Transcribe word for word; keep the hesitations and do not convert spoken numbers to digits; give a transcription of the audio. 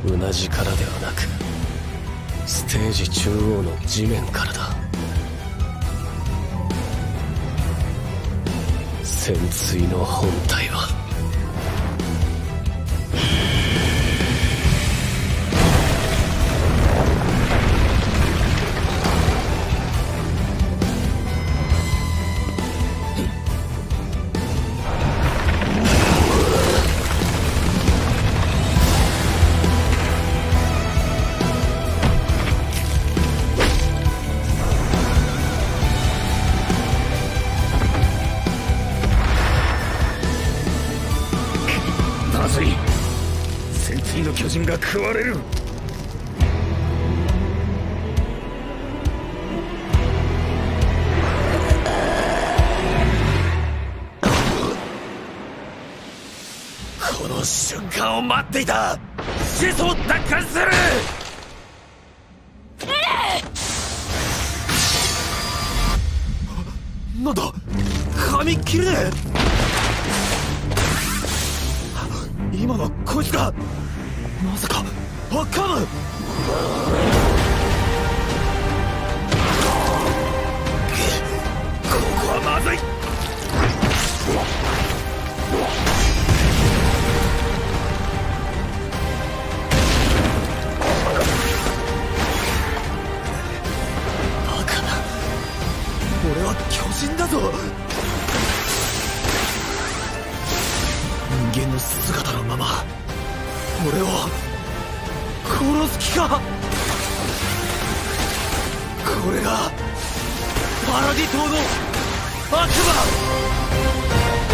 うなじからではなくステージ中央の地面からだ。潜水の本体は巨人が食われる。 この瞬間を待っていた。始祖を奪還する。なんだ、髪切れねえ。今のはこいつか。まさかアカム。ここはまずい。バカな、俺は巨人だぞ。人間の姿のまま俺を殺す気か。これがパラディ島の悪魔。